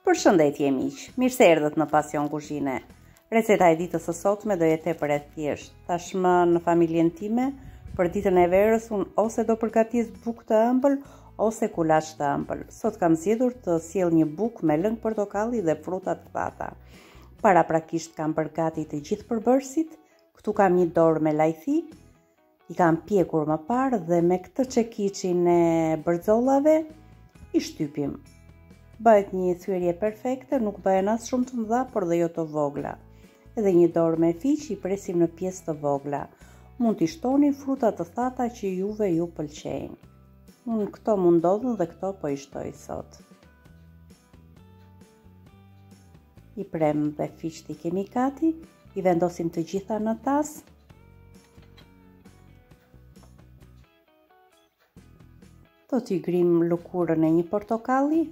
Përshëndetje miq, mirë se erdhët në Pasion Kuzhine. Receta e ditës së sotme do jetë tepër e thjeshtë. Tashmë në familjen time, për ditën e verës unë ose do përgatis bukë të ëmbël ose kulaç të ëmbël. Sot kam zgjedhur të sjell një bukë me lëng portokalli dhe fruta të thata. Paraprakisht kam përgatitur të gjithë përbërësit. Këtu kam një dorë me lajthi, i kam pjekur më parë dhe me këtë çekiçin e bërzollave i shtypim. Bëhet një thyrje perfekte, nuk bëhen as shumë të mëdha, por dhe jo të vogla. Edhe një dorë me fiq i presim në pjesë të vogla. Mund t'i shtoni fruta të thata që juve ju pëlqejnë. Unë këto më ndodhin dhe këto po i shtoj sot. I prem dhe fiqt i kemi gati, i vendosim të gjitha në tas. Do t'i grim lëkurën e një portokalli.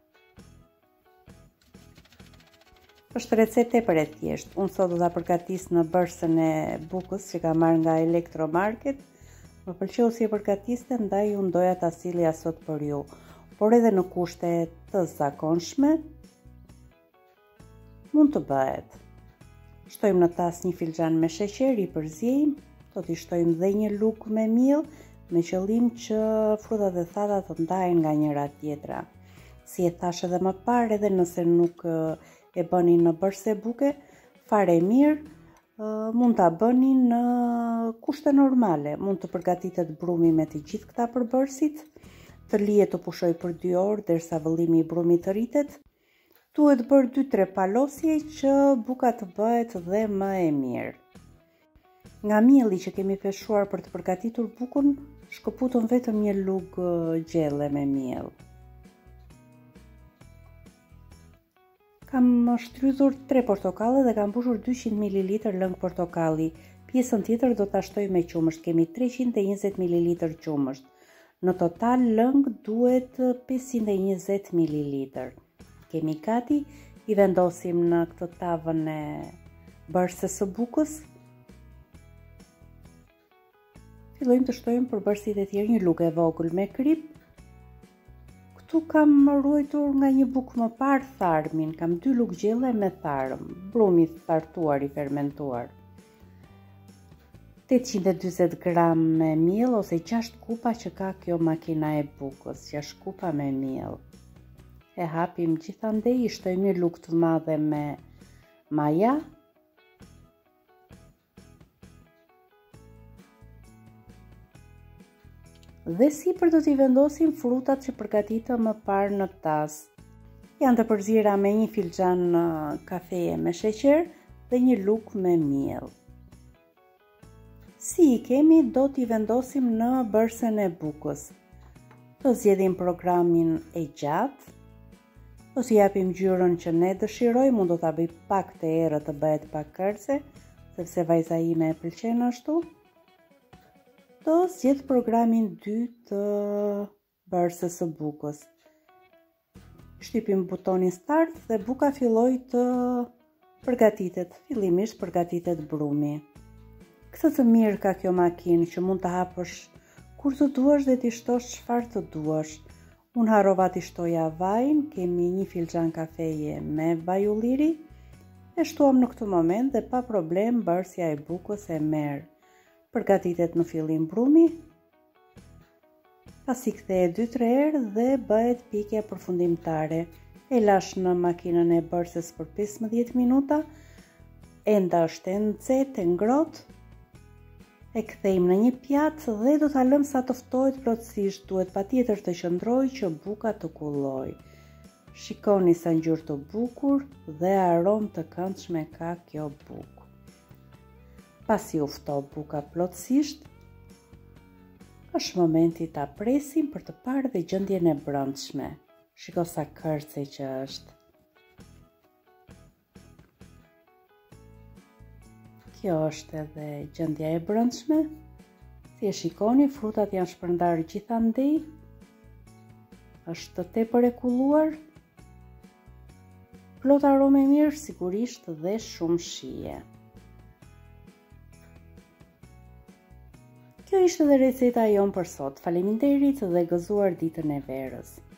Është recetë tepër e thjeshtë. Unë sot do ta përgatis në bërësën e bukës që kam marrë nga Electromarket. Më pëlqeu si e përgatiste, ndaj unë doja ta sillja sot për ju. Por edhe në kushte të zakonshme mund të bëhet. Shtojmë në tas një filxhan me sheqer, i përziejmë, do t'i shtojmë dhe një lugë me miell me qëllim që frutat e thata të ndahen nga njëra tjetra. Si e thash edhe më parë, edhe nëse nuk e bëni në bërse buke, fare mirë, mund ta bëni në kushte normale. Mund të përgatitet brumi me të gjithë këta përbërësit, të lihet të pushoj për 2 orë derisa vëllimi i brumit të rritet. Duhet bërë 2-3 palosje që buka të bëhet dhe më e mirë. Nga mielli që kemi feshuar për të përgatitur bukën, shkëputëm vetëm një lugë gjelle me miell. Kam shtrydhur 3 portokalle dhe kam mbushur 200 ml lëng portokalli. Pjesën tjetër do ta shtoj me qumësht. Kemi 320 ml qumësht. Në total lëng duhet 520 ml. Kemi gati, i vendosim në këtë tavën e bërëses së bukës. Fillojmë të shtojmë përbërësit e tjerë, një lugë e vogël me krip. Këtu kam ruajtur nga një bukë më parë tharmin, kam 2 lugë gjelle me tharm, brumi thartuar i fermentuar. 840 gram me miell ose 6 kupa që ka kjo makina e bukës, 6 kupa me miell. E hapim gjithandej, i shtojmë një lugë të madhe me maja. Dhe sipër do t'i vendosim frutat që përgatitëm më parë në tas. Janë të përzira me një filxhan kafeje me sheqer dhe një lugë me miell. Si i kemi, do t'i vendosim në bërësen e bukës. Do zgjedhim programin e gjatë. Do t'i japim ngjyrën që ne dëshirojmë, mund do t'a bëj pak të errët të bëhet pak kërce, sepse vajza ime e pëlqen ashtu. Do zgjedh programin 2 të bërëses së bukës. Shtypim butonin start dhe buka filloi të përgatitet. Fillimisht përgatitet brumi. Këtë të mirë ka kjo makinë që mund të hapësh kur të duash dhe t'i shtosh çfarë të duash. Unë harrova t'i shtoja vajin, kemi një filxhan kafeje me vaj ulliri, e shtuam në këtë moment dhe pa problem bërësja e bukës e merr. Përgatitet në fillim brumi, pasi kthehet 2-3 herë dhe bëhet pikja përfundimtare. E lash në makinën e bërëses për 15 minuta, enda është e nxehtë, e ngrohtë. E kthejmë në një pjatë dhe do ta lëm sa të ftohet plotësisht, duhet patjetër të qëndrojë që buka të kullojë. Shikoni sa ngjyrë të bukur dhe aromë të këndshme ka kjo bukë. Pasi u fto buka plotësisht, është momenti ta presim për të parë dhe gjendjen e brendshme. Shiko sa kërce që është. Kjo është edhe gjendja e brendshme. Si e shikoni, frutat janë shpërndarë gjithandej. Është tepër e kulluar. Plot aromë mirë, sigurisht dhe shumë shije. Kjo ishte dhe receta jonë për sot. Faleminderit dhe gëzuar ditën e verës.